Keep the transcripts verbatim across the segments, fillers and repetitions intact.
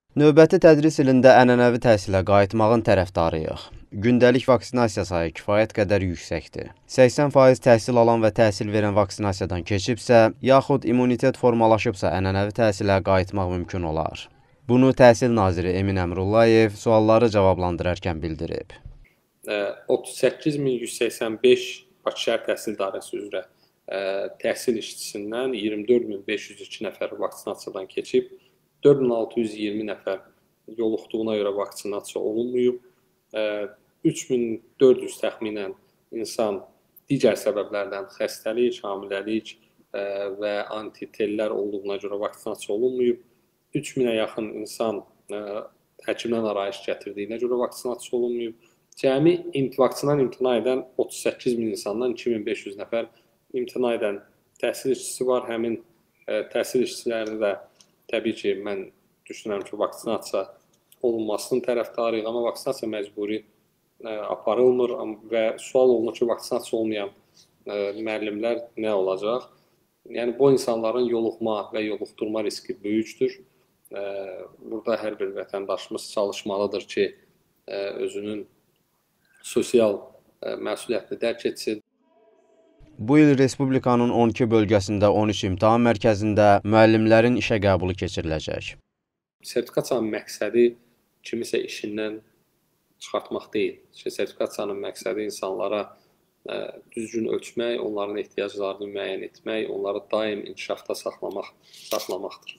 Növbəti tədris ilində ənənəvi təhsilə qayıtmağın tərəfdarıyıq. Gündəlik vaksinasiya sayı kifayət qədər yüksəkdir. səksən faiz təhsil alan və təhsil verən vaksinasiyadan keçibsə, yaxud immunitet formalaşıbsa ənənəvi təhsilə qayıtmaq mümkün olar. Bunu Təhsil naziri Emin Əmrullayev sualları cavablandırarkən bildirib. otuz səkkiz min yüz səksən beş Bakı şəhər təhsil idarəsi üzrə təhsil işçisindən iyirmi dörd min beş yüz iki nəfər vaksinasiyadan keçib, dörd min altı yüz iyirmi nəfər yoluxduğuna görə vaksinasiya olunmayıb, üç min dörd yüz təxminən insan digər səbəblərdən xəstəlik, hamiləlik və antitellər olduğuna görə vaksinasiya olunmayıb, üç minə yaxın insan həkimdən arayış gətirdiyinə görə vaksinasiya olunmayıb. Cəmi vaksindan imtina edən otuz səkkiz min insandan iki min beş yüz nəfər imtina edən təhsil işçisi var. Həmin təhsil işçilərini də təbii ki, mən düşünürəm ki, vaksinasiya olunmasının tərəfdarıyıq, amma vaksinasiya məcburi aparılmır və sual olunur ki, vaksinasiya olmayan müəllimlər nə olacaq? Yəni, bu insanların yoluxma və yoluxdurma riski böyükdür. Burada hər bir vətəndaşımız çalışmalıdır ki, özünün sosial məsuliyyətini dərk etsin. Bu il Respublikanın on iki bölgəsində on üç imtahan mərkəzində müəllimlərin işə qəbulu keçiriləcək. Sertifikasiyanın məqsədi kimisə işindən çıxartmaq deyil. Sertifikasiyanın məqsədi insanlara düzgün ölçmək, onların ehtiyaclarını müəyyən etmək, onları daim inkişafda saxlamaq, saxlamaqdır.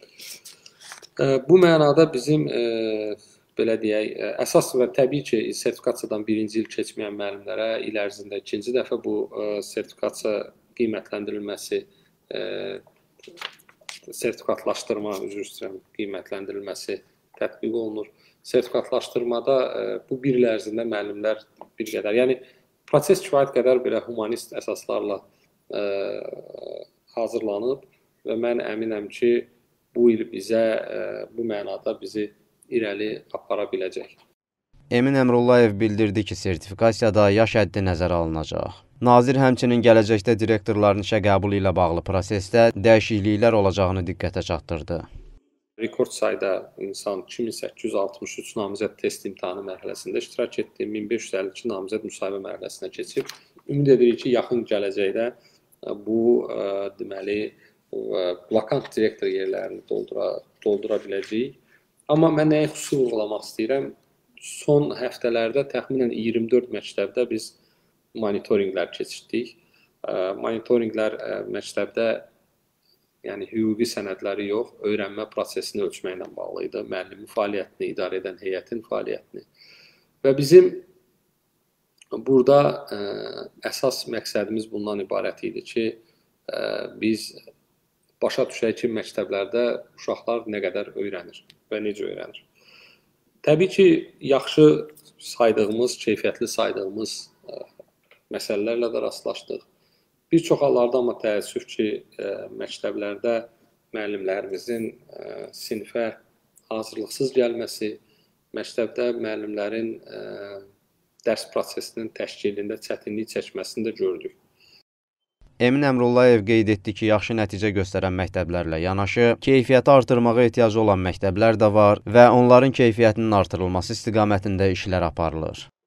Bu mənada bizim belə deyək, əsas və təbii ki, sertifikasiyadan birinci il keçməyən müəllimlərə il ərzində ikinci dəfə bu sertifikasiya qiymətləndirilməsi, sertifikatlaşdırma, üzr istəyirəm, qiymətləndirilməsi tətbiq olunur. Sertifikatlaşdırmada bu bir il ərzində müəllimlər bir qədər, yəni proses kifayət qədər belə humanist əsaslarla hazırlanıb və mən əminəm ki, bu il bizə, bu mənada bizi irəli apara biləcək. Emin Əmrullayev bildirdi ki, sertifikasiyada yaş həddi nəzərə alınacaq. Nazir həmçinin gələcəkdə direktorların işə qəbulu ilə bağlı prosesdə dəyişikliklər olacağını diqqətə çatdırdı. Rekord sayda insan iki min səkkiz yüz altmış üç namizəd test imtahanı mərhələsində iştirak etdi, min beş yüz əlli iki namizəd müsahibə mərhələsinə keçib. Ümid edirik ki, yaxın gələcəkdə bu deməli vakant direktor yerlərini doldura, doldura biləcəyik. Amma mən nəyə xüsusi vurğulamaq istəyirəm? Son həftələrdə təxminən iyirmi dörd məktəbdə biz monitorinqlər keçirdik. Monitorinqlər məktəbdə yəni hüquqi sənədləri yox, öyrənmə prosesini ölçməklə bağlı idi. Müəllimin fəaliyyətini, idarə edən heyətin fəaliyyətini. Və bizim burada əsas məqsədimiz bundan ibarət idi ki, biz başa düşək ki, məktəblərdə uşaqlar nə qədər öyrənir və necə öyrənir. Təbii ki, yaxşı saydığımız, keyfiyyətli saydığımız məsələlərlə də rastlaşdıq. Bir çox hallarda amma təəssüf ki, məktəblərdə müəllimlərimizin sinifə hazırlıqsız gəlməsi, məktəbdə müəllimlərin dərs prosesinin təşkilində çətinlik çəkməsini də gördük. Emin Əmrullayev qeyd etdi ki, yaxşı nəticə göstərən məktəblərlə yanaşı, keyfiyyəti artırmağa ehtiyacı olan məktəblər də var və onların keyfiyyətinin artırılması istiqamətində işlər aparılır.